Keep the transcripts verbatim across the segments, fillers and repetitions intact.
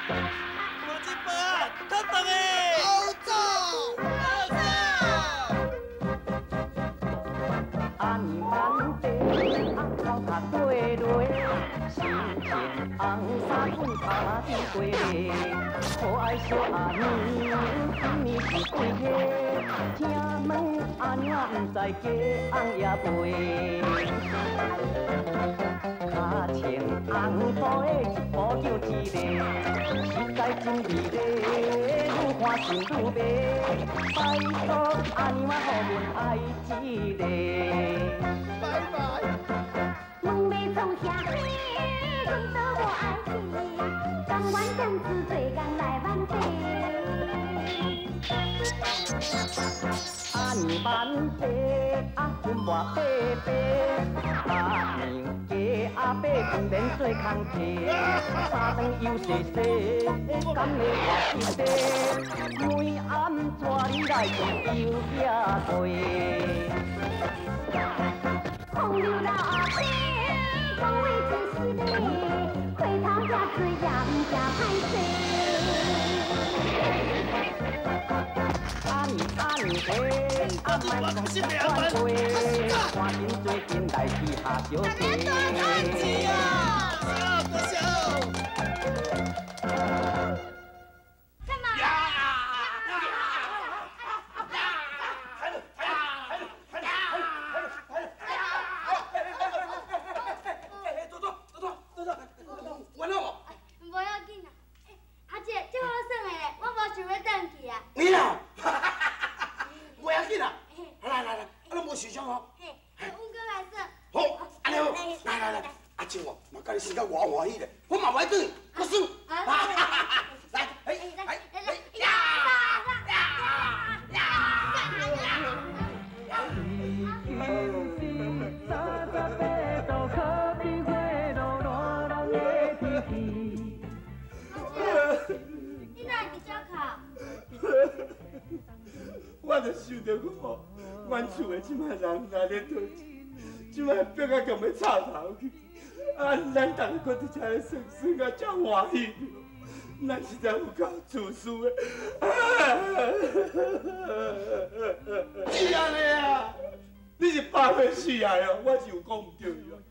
我这波啊，太棒诶！ 好走， 好走。 阿尼万地，阿草卡对对，心情红衫裤头顶过嘞，可爱小阿尼，今年是几岁？听问阿娘唔知家翁也陪。 脚穿红布的一步叫一个，实在真美丽，愈看心愈美。拜托阿娘啊，予阮爱一个。 拜拜。 问要创啥事？阮都无爱去，甘愿种子做工来万地。 阿娘万岁，阿阮活伯伯，阿娘。 阿伯不免做空客，三顿又细细，敢会活一世？每暗带你来用油野地。 风流老阿伯，讲话真实的，回头吃水也唔吃歹势。 阿年阿年嘿，阿慢讲是万岁，赶紧做阵代志下小弟。 笑不笑？ 干嘛？ 呀！抬了，抬了，抬了，抬了，抬了，抬了，抬了！哎，走走走走走走，完了无？ 无要紧啦。阿姐，这好耍的咧，我无想要转去啊。 你啦，不要紧啦，来来来，咱无受伤哦。 嘿，阮哥来耍。 好，安尼好，来来来。 阿青哦，嘛甲你生甲偌欢喜咧，我嘛袂转，我算。来，哎哎哎呀呀你哪会伫遮哭？ 我就想到我，阮厝的即摆人来咧讨钱，即摆逼啊共要插头去。 啊！咱大家搁伫遮咧算算啊，遮欢喜，咱实在有够自私的。是安尼啊！你是百岁死啊哟，我是有讲唔对哟。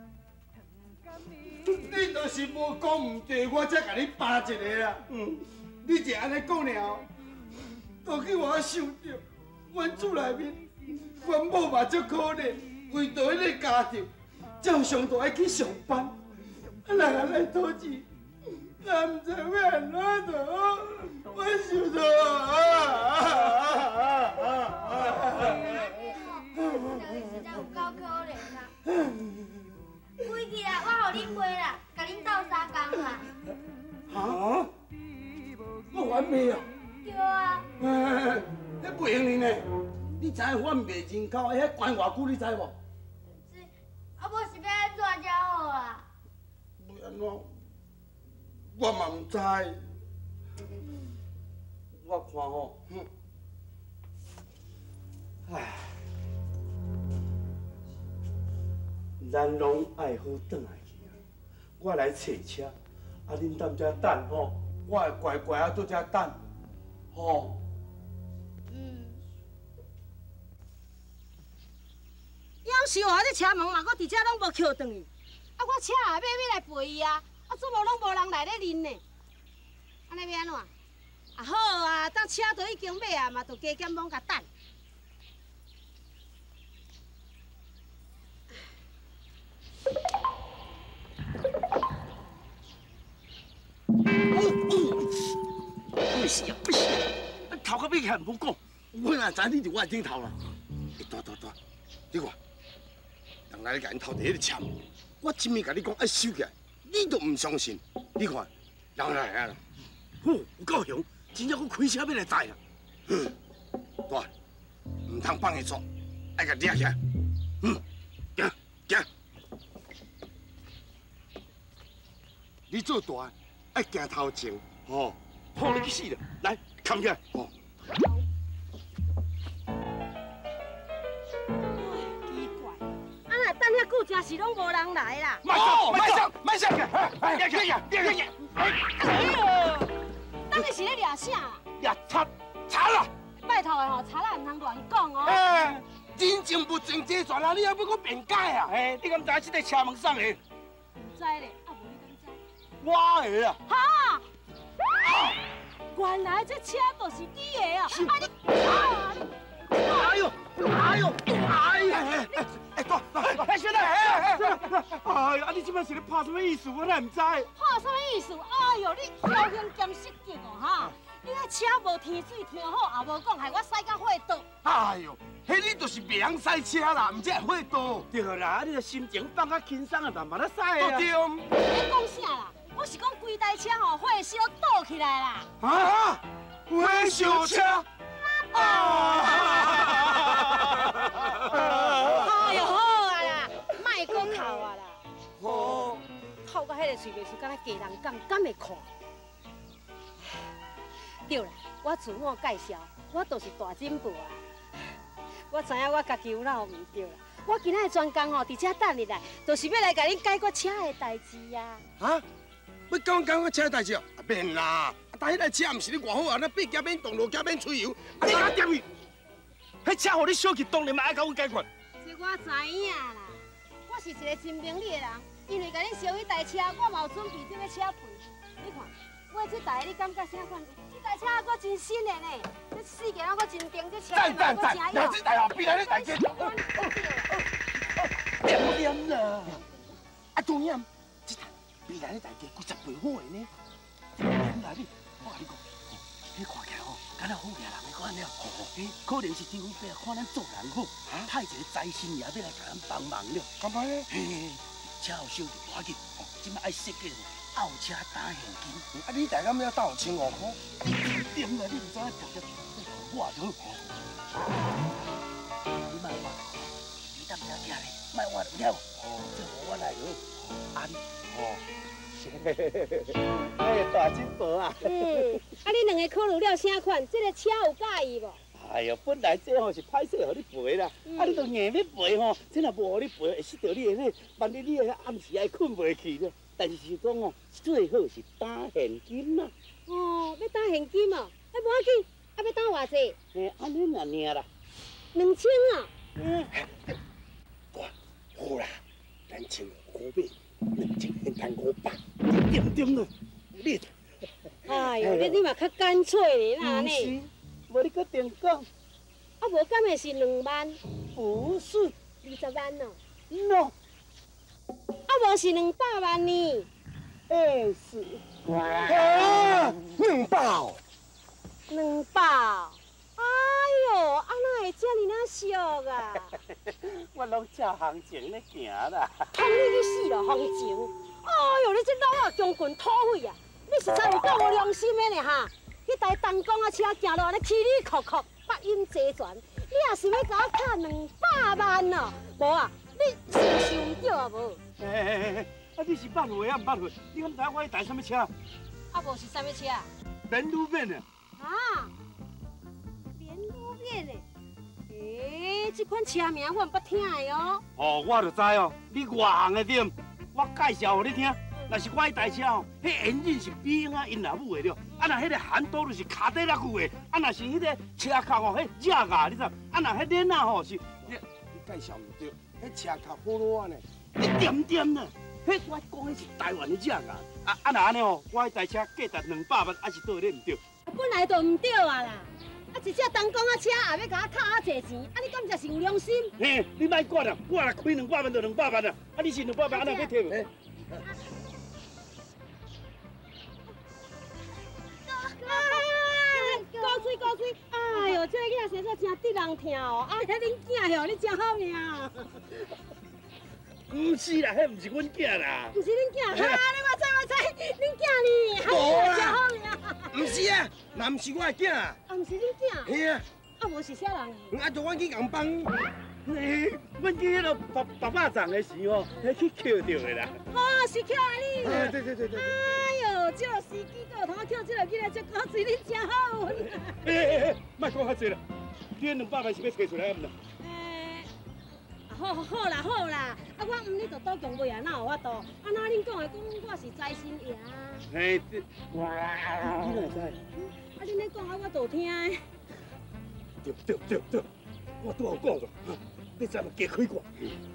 你就是无讲唔对，我才甲你扒一个啦。嗯，你是安尼讲了，都叫我想到，阮厝内面，阮某嘛足可怜，为着迄个家庭。 照常都爱去上班，啊，人啊来讨钱，咱唔知要安怎做，我想到啊啊啊啊啊！ 实在有够可怜啦。归去啦，我互恁陪啦，甲恁斗相共啦。 啊？我反面啊？ 对啊。 哎，迄不用你呢，你知影反面人口迄关偌久，你知无？ 啊，无是要安怎才好啊？ 要安怎？我嘛唔知。我看吼，哼，唉，咱拢爱好转来去啊。我来找车，啊，恁踮遮等吼，我会乖乖啊，伫遮等，吼。 嗯。 要是我这车门嘛，我伫遮拢无扣转去，啊，我车下尾要来陪伊啊，啊，怎么拢无人来咧认呢？安尼要安怎？啊好啊，当车都已经买啊，嘛，就加减忙甲等。 不是啊，不是啊，头壳尾还唔好讲，我哪知你伫我顶头啦？大大大，你看。 人来甲因偷摕迄个签，我真面甲你讲爱收起来，你都唔相信。你看，人来啊啦，吼，有够凶，真正佫开车要来载啦。嗯，大，唔通放伊走，爱甲抓起来。嗯，行行。你做大，爱行头前，吼，抱你去死了，来，扛起来，吼。 等遐久，真是拢无人来啦。 慢走，慢走，慢走去！哎，别去，别去！ 哎呦！ 当你是咧掠啥啦？ 掠贼贼啦！ 拜托的吼，贼仔唔通乱讲哦。 哎，人情不情这船啊，你还要我辩解啊？哎，你敢知这个车门送的？ 唔知咧，啊无你敢知？ 我的啊！ 哈！原来这车就是你的啊！啊你啊！ 哎呦！哎呦！哎呀！哎哎，大大哎，小弟，哎哎哎呀，你这摆是咧拍什么意思？我哪唔知？ 拍什么意思？哎呦，你侥幸兼失极哦哈！你那车无天水天好，也无讲害我驶到火倒。 哎呦，迄你就是袂晓驶车啦，唔只会倒。对啦，你个心情放较轻松啊，慢慢咧驶啊。对。 你讲啥啦？我是讲规台车吼火烧倒起来啦。 啊！火烧车！啊！ 哎呦好啊啦，莫讲哭啊啦。 好。 透到迄个嘴袂是敢若家人讲，敢会看？对啦，我自我介绍，我就是大进步啊！我知影我家己有哪唔对啦，我今仔专工吼，伫遮等你来，就是要来甲恁解决车的代志呀。 啊？要讲讲我车的代志哦？免啦，但迄台车唔是你偌好啊，那八夹免动，六夹免吹油，啊你哪点去？迄车互你小气，当然嘛爱甲我解决。 这我知影啦，我是一个真明理的人，因为甲恁烧迄台车，我嘛有准备这个车赔。你看，我这台你感觉啥款？这台车还真新的呢，这四件还真定，这车还真正要这台后边来，你台车。点点啦！啊，重点，这台未来的台价几十倍好的呢。点来你，我甲你讲，迄看起来吼，敢若好野人的款了。诶，可能是天公伯看咱做人好，派一个财神爷要来甲咱帮忙了。干嘛呢？嘿，车后烧就要紧，即摆爱设计后车打现金。啊，你大概要打千五块？点来你唔知影直接我就好。你莫我，你当家家咧，莫我就了。哦，这我来哦。安哦。哎，大进步啊！ 嗯，啊，你两个考虑了啥款？这个车有介意无？ 哎呀，本来这吼是歹势，互你赔啦。啊，你都硬要赔吼，这若无互你赔，会失到你的迄，万一你暗时还困袂去了。但是是讲哦，最好是打现金啦。 哦，要打现金哦，哎，无要紧，啊，要打偌济？ 嘿，安尼尔尔啦。 两千啊？ 嗯。我好啦，咱千五块买。两千现赚五百，点点了，你。 哎呦，你你嘛较干脆呢，那呢？ 无你搁定讲。 啊，无敢会是两万？ 不是， 二十万哦。 喏。 啊，无是两百万呢？ 哎是。啊，两百。 两百。哎呦，啊哪会遮尔啊俗啊？ 我拢照行情咧行啦。 通你去死咯，行情！哎呦，你这老啊强棍土匪啊！你实在有够无良心的呢哈！迄台东港啊车行落安尼起里哭哭，百音齐传，你也想要甲我砍两百万哦？无啊，你是不是有唔对啊无？ 哎哎哎，啊你是捌会啊唔捌会？你敢知影我迄台什么车？ 啊无是啥物车啊？ 连路面的。 啊？连路面的？诶，这款车名我唔捌听的哦。 哦，我就知哦，你外行的点，我介绍给你听。若是我迄台车哦，迄엔진是比英啊因老母的了，啊若迄个hand刀就是卡底拉久的，啊若是迄个车壳哦，迄热牙你知？啊若迄链啊吼是，你你介绍唔对，迄车壳好烂呢，一点点呢，迄我讲迄是台湾的热牙，啊啊若安尼哦，我迄台车价值两百万，还是倒咧唔对？ 本来就唔对啊啦。啊，一只东港啊车也要甲我讨啊济钱，啊你敢才是有良心？ 嘿，你莫管啦，我若开两百万就两百万啦，啊你是两百万，啊哪要摕无？ 高水高水，哎呦，这个囝生得真得人疼哦！啊，迄恁囝哟，你真好命。 唔是啦，迄唔是阮囝啦。 唔是恁囝，哈，你我知我知，恁囝呢？ 无啦， 真好命。 唔是啊，那唔是我的囝。啊， 唔是恁囝。 嘿啊。 啊，无是啥人？ 啊，就阮去共帮。嘿，阮去迄个白白马场的时候，迄去捡到的啦。 哦，是捡你。 对对对对。 哎呦，这个司机都有通捡这个囡仔，这高水恁真好运。 嘿嘿嘿，莫讲遐济啦，你两百万是要摕出来唔啦？ 诶，好好啦好啦，啊我毋你就赌强买啊，哪有法度？啊那恁讲的讲我是财神爷。 嘿，你你哪知？ 啊，恁咧讲啊，我都听的。 对对对对，我拄好讲过，你知嘛？加开挂。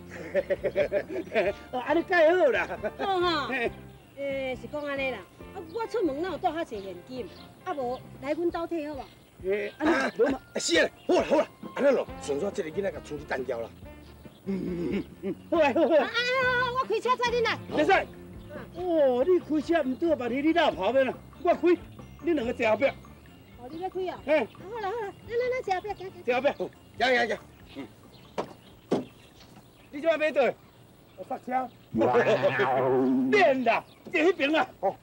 啊，安尼介好啦。 好哈。诶，是讲安尼啦。啊，我出门哪有带遐济现金？啊无来阮兜摕好无？ 诶，安尼无嘛？是啊，好啦好啦，安尼咯，顺续这个囡仔甲处理单掉啦。嗯嗯嗯嗯，好来好好。啊啊，我开车载恁来。 袂使。哦，你开车唔对，万一你哪跑咩啦？我开，恁两个坐后壁。 哦，你要开啊？ 嘿。 好啦好啦，来来来，坐后壁，行行。 坐后壁，行行行。嗯。你即摆买倒？我塞车。免啦，坐迄边啦。哦。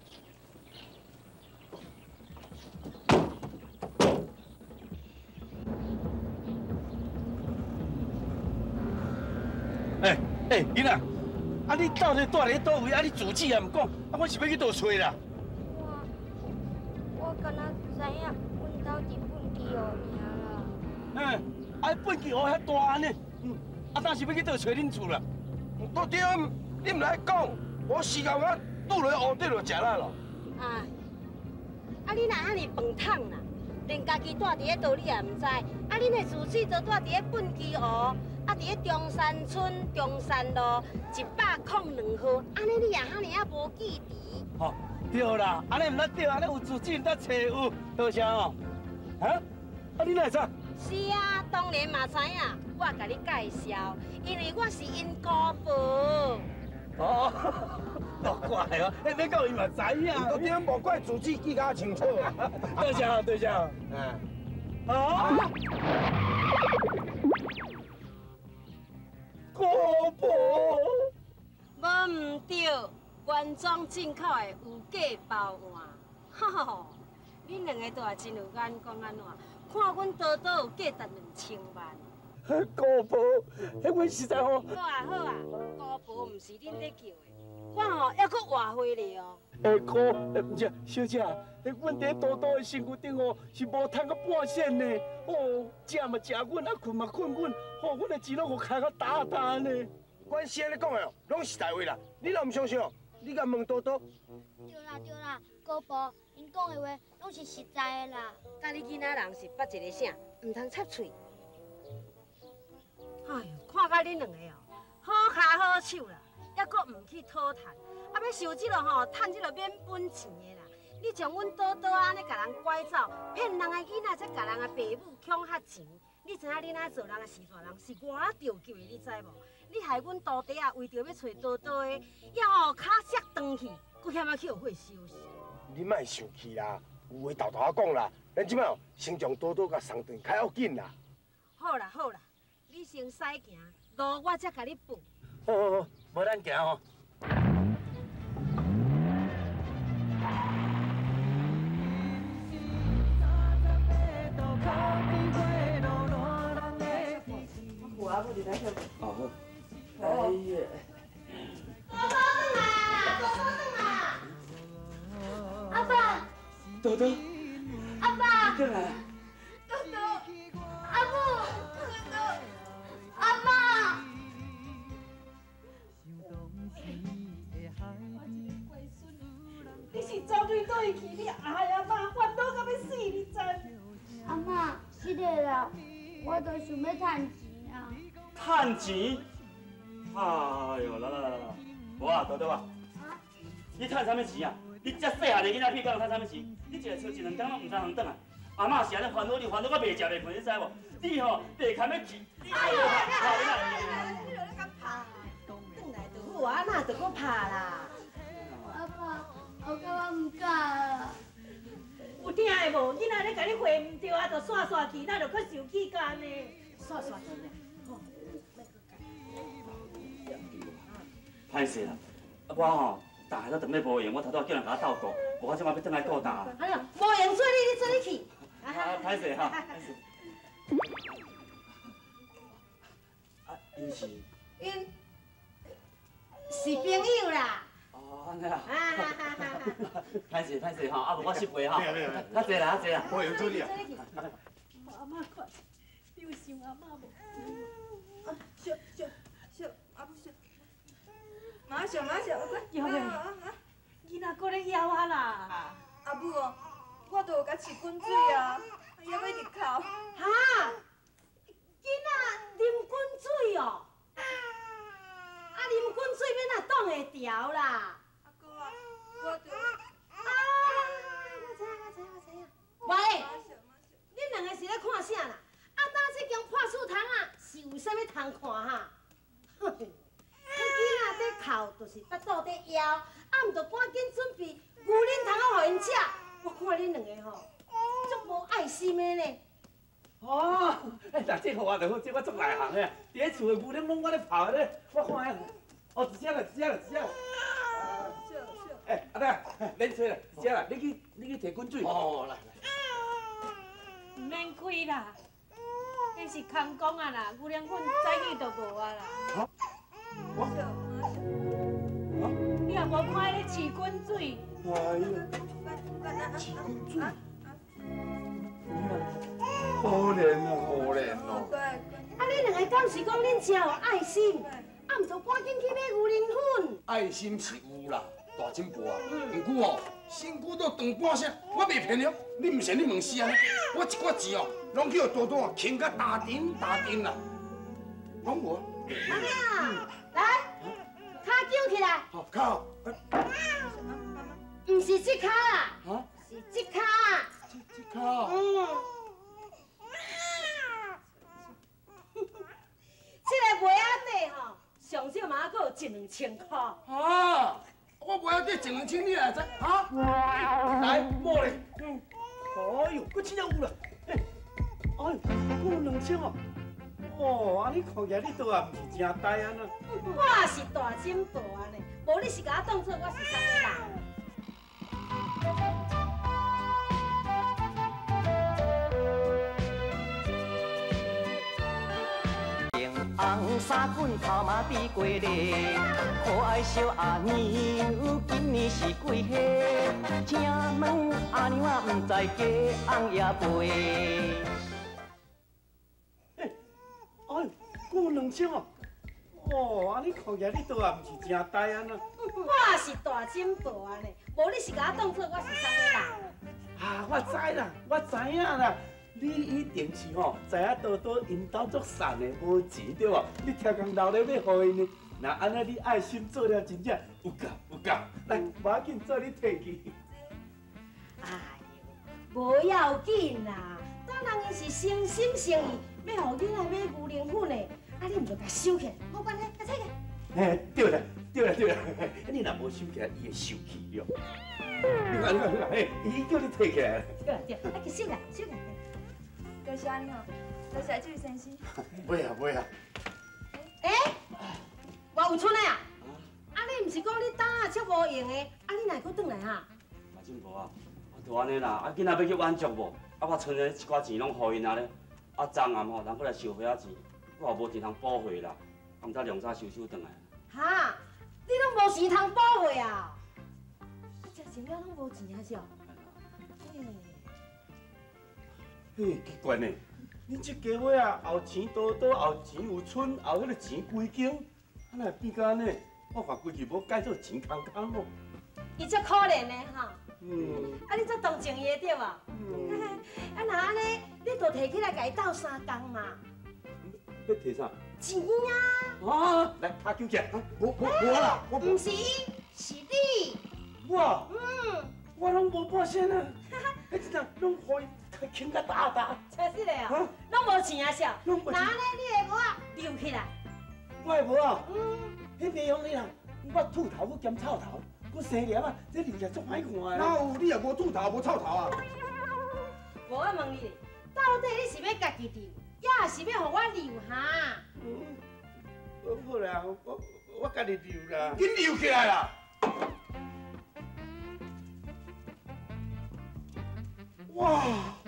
哎哎，囡仔，啊你到底住咧倒位？啊你住址也唔讲，啊我是要去倒找啦。 我我敢若知影，阮兜伫本基湖尔啦。 嗯，啊本基湖遐大安尼，嗯，啊当时要去倒找恁厝啦。 都对，你唔来讲，我时间啊倒落湖底就食啦咯。 啊，啊你若安尼饭桶啦，连家己住伫咧倒你也唔知，啊恁的住址就住伫咧本基湖。啊！伫咧中山村中山路一百零两号，安尼你也遐尼啊无记忆。 吼，对啦，安尼唔得对，安尼有自己唔得找有，多谢哦。啊？啊你哪会知？ 是啊，当然嘛知影，我甲你介绍，因为我是因姑父。 哦，莫怪哦，你到伊嘛知影。 都对，莫怪自己记较清楚。 多谢哦，多谢哦。嗯。啊？姑婆， 无唔对，原装进口的有价包换。吼，恁两个都也真有眼光安怎？看阮多多有价值两千万。 姑婆，迄阮实在吼。 好啊好啊，姑婆唔是恁咧叫的，我吼还佫换回来哦。 下姑，唔是小姐，阮伫多多的身躯顶哦，是无趁到半仙呢。哦，食嘛食阮，啊困嘛困阮，吼，阮的钱拢互开到大大呢。 阮是安尼讲的哦，拢是大话啦。你若唔相信哦，你甲问多多。 对啦对啦，姑婆，因讲的话拢是实在的啦。 甲你囡仔人是捌一个啥，唔通插嘴。哎呦，看到恁两个哦，好骹好手啦，还佫唔去讨趁，啊要收这个吼，趁这个免本钱的啦。你像阮多多安尼甲人拐走，骗人的囡仔，再甲人的爸母抢遐钱，你知影恁安做人的是大人是偌啊着急的，你知无？你害阮徒弟啊，为着要找多多的，也吼脚摔断去，佫险啊去互火烧死。 你莫生气啦，有话豆豆仔讲啦，咱即摆哦，先将多多甲送断，较要紧啦。 好啦好啦，你先驶行，路我才甲你补。 好好好，无咱行吼。 我不离开这。 哦， 哎呀。 多多回来，多多回来。阿爸。 多多。 阿爸。 回来。 多多。阿母。多多。阿妈。 你是走对对去，你哎呀妈，烦恼到要死，你知？ 阿妈，是个啦，我都想要趁钱啊。 趁钱？哎呦，来来来来，无啊，多多啊，你趁啥物钱啊？你遮细汉的囡仔屁，敢有趁啥物钱？你一个笑一两天拢唔知通转来。阿嬷是安尼烦恼你，烦恼我袂食袂困，你知无？你吼地坎要去。哎呀，好啦， 你落咧甲拍，转来就好啊，哪着搁拍啦？ 阿爸，我感觉唔敢啦。 有听的无？囡仔咧甲你回唔对啊，就煞煞去，哪着搁受气干呢？煞煞去咧。 歹势啦，我吼，逐下都等要无闲，我头拄叫人甲我斗顾，无我即马要转来顾担。 哎呀，无闲做你，你做你去。 啊，歹势哈，歹势。啊，因是？ 因是朋友啦。 哦，安尼啊。 啊哈哈哈！ 歹势歹势吼，啊无我失陪吼。较济啦，较济啦。 我有做你啊。 阿妈快，你有想阿妈无？笑笑笑，阿母笑。马上马上，快！啊啊啊！ 囡仔搁咧枵啊啦！ 阿母哦，我都有甲饲滚水啊，还要入口。 哈，囡仔啉滚水哦，啊啉滚水要哪挡会牢啦？ 阿哥啊，我就啊，我知影，我知影，我知影。喂，恁两个是咧看啥啦？啊，当这间破厝窗啊，是有啥物通看哈？哼，迄囡仔在哭，就是腹肚在枵，啊，毋着赶紧准备牛奶通啊，互因吃。我看恁两个吼，足无爱心的呢。 哦，哎，那这好啊，就好，这我足内行的，伫咧厝的牛奶拢我咧泡咧，我看下。哦，一只啦，一只啦，一只啦。 小小。 哎，阿弟，免吹啦，一只啦，你去你去摕滚水。 哦，来来。 唔免开啦，迄是空讲啊啦，牛奶粉早起就无啊啦。 我。 你也无看咧饲滚水。 哎呀， 饲滚水。可怜啊，可怜哦。 啊，恁两个敢是讲恁真有爱心，啊，毋着赶紧去买牛奶粉。 爱心是有啦，大进步啊。不过哦，身躯都长半声，我袂骗你，你唔信你问死啊！我一寡钱哦，拢去互多多轻甲打丁打丁啦，拢无。 啊，来，骹举起来。 好，靠。 唔是这骹啦， 啊？ 是这骹。 这这骹。 嗯。这个鞋仔底吼，上少嘛还有一两千块。 啊！我鞋仔底一两千，你来知？啊？来，摸咧。 嗯。哎呦，佫真正有啦！哎，哎，佫有两千哦。哦，安尼看起来你都也毋是真呆安那。 我是大金大呢，无你是甲我当作我是啥物人？ 红衫粉头嘛比过咧，可爱小阿娘今年是几岁？请问阿娘啊，毋知嫁翁也陪？ 哎，哎，佫有两千哦。哦，安尼看起来你都也毋是真呆安那。 我是大金大呢，无你是甲我当作我是啥物人？ 啊，我知啦，我知影啦。你一定是吼，知影多多因兜足善的，无钱对无？你超工留咧要互因呢，那安尼你爱心做了真正有够有够。来，无要紧，做你摕去。 哎呦，无要紧啦，当人伊是诚心诚意要互囡仔买牛奶粉的，啊你毋着甲收起来，无关系，甲采去。 哎，对啦，对啦，对啦，你若无收起来，伊会生气了。你看，你看，你看，嘿，伊叫你摕起来。 对啦对啦，啊去收起来，收起来。 多谢你哦，多谢这位先生。 袂啊袂啊。 哎，我有春的啊！啊你毋是讲你胆啊足无用的，啊你哪阁转来哈？ 大进步啊，就安尼啦，啊囡仔要去挽足无？啊我存的一寡钱拢互因啊咧，啊昨暗吼人过来收伙仔钱，我也无钱通补回啦，啊毋知量早收收转来。 哈，你拢无钱通补回啊？啊食钱了拢无钱啊是哦？ 嘿，奇怪呢，恁这家伙啊，后钱多多，后钱有剩，后迄个钱归经，啊那变甲安尼，我看规矩无改做钱空空哦。 伊足可怜的哈， 嗯。 啊你足同情伊的对无？ 嗯。 啊那安尼，你着摕起来甲伊斗相共嘛？ 要摕啥？ 钱啊！ 啊，来，拍球起来， 我我我啦，我毋是伊，是你。 我， 嗯， 我拢无半仙啊，迄真正拢互伊轻甲打打。 真是嘞哦，拢无钱啊少。 拢无钱那安尼你的无啊留起来。 我的无啊， 嗯， 迄袂用你啦，我秃头佫兼臭头，佫生粒啊，这留下足歹看的。 哪有你也无秃头无臭头啊？ 无我问你，到底你是要家己留，也是要互我留哈？ 嗯，好啦，我我家己留啦。 紧留起来啦！哇，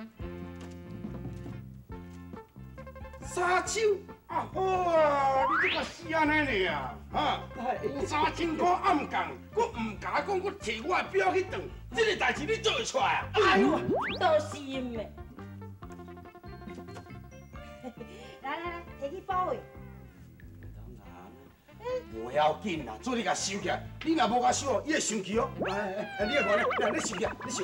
三千啊好啊！你这个死安尼哩啊，哈！有三千块暗共，佮唔甲讲，佮摕我的表去转，这个代志你做会出来啊？ 哎呦，都是因的。来来来，摕去包位。哎， 无要紧啦，做你甲收起来。你若无甲收哦，伊会生气哦。哎哎，你个看咧，来你收起来，你收。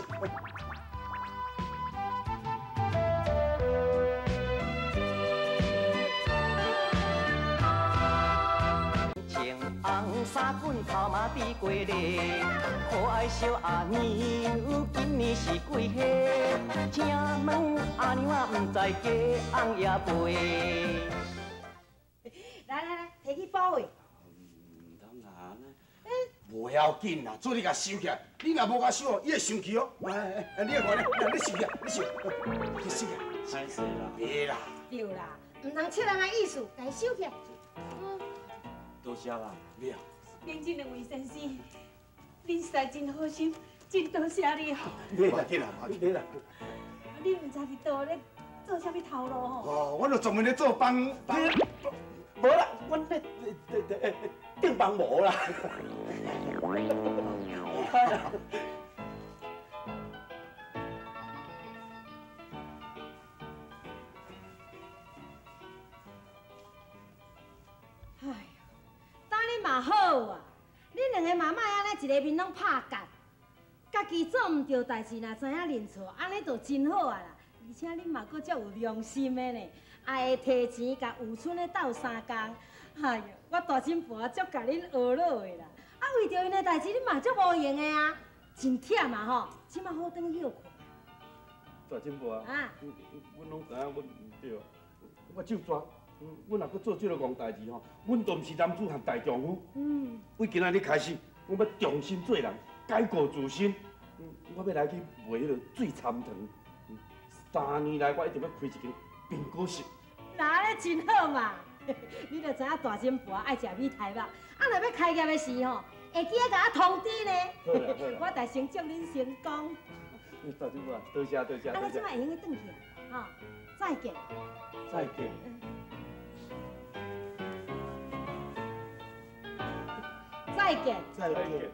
红衫滚头嘛比过日，可爱小阿娘今年是几岁？请问阿娘啊，唔知嫁翁也陪？ 来来来，摕去保位。 唔通啊呢？ 无要紧啦，做你甲收起来。你若无甲收哦，伊会生气哦。哎哎，你个看咧，来你收起来，你收。你收起来。 歹势啦。 别啦。 对啦，唔通切人的意思，家收起来。嗯。 多谢啦。 别啊。 您这两位先生，恁实在真好心，真多谢你哦。 别啦，别啦，别啦。 你唔知伫倒咧做啥物头路吼？ 哦，我就专门咧做帮帮。 无啦，阮咧顶帮无啦。 哎呀，当你嘛好啊！恁两个妈妈安尼一个面拢拍架，家己做唔对代志，若知影认错，安尼就真好啊啦！而且恁嘛阁遮有良心的呢，还会提钱甲有村的斗相共。哎呀，我大金婆足甲恁学落的啦！啊，为着因的代志，恁嘛足无用的啊，真忝啊吼！即马好等休困。 大金婆啊， 啊， 阮拢知影阮唔对，我就抓。嗯，阮若搁做这个戆代志吼，阮都毋是男子汉大丈夫。嗯，为今仔日开始，我要重新做人，改过自新。嗯，我要来去卖迄个水参糖。嗯，三年来我一直要开一间冰果室。 那安尼真好嘛！你著知影大金婆爱食米苔肉，啊，若要开业的时候，会记得甲我通知呢。 好啦好啦， 我大先祝恁成功。 大金婆啊，多谢多谢啊， 多谢。 你即摆会用去转去啊？吼，再见。 再见。 再见。 再见。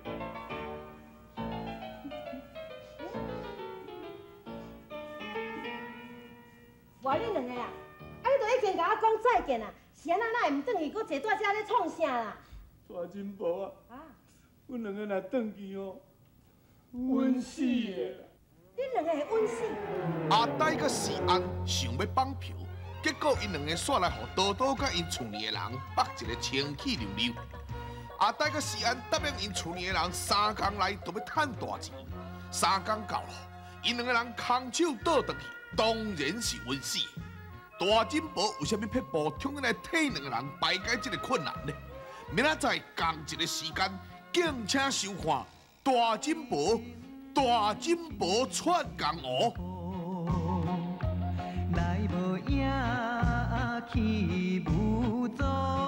我恁两个啊，啊你都已经甲我讲再见啊，是安那哪会唔转去，搁坐在遮咧创啥啦？ 大金婆啊， 啊， 阮两个若转去哦，阮死的。 恁两个会稳死？ 阿呆甲时安想要绑票，结果因两个煞来互多多甲因厝里的人绑一个清气溜溜。阿呆甲时安答应因厝里的人三工内都要趁大钱，三工到了，因两个人空手倒转去，当然是稳死。大金婆为虾米撇步冲进来替两个人排解这个困难呢？明仔载同一个时间，敬请收看大金婆。大金婆串江湖， 来无影去无踪，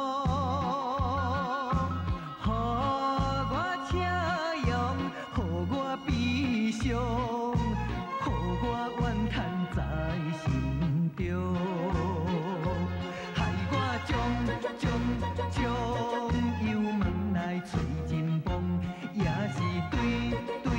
予我车用，予我悲伤，予我怨叹在心中，害我将将将油问来找真风，也是对对。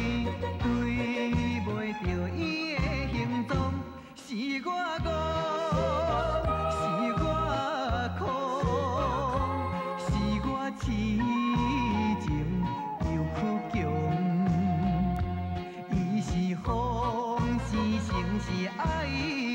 是我戆，是我苦，是我痴情又苦强。伊是风，是情，是爱。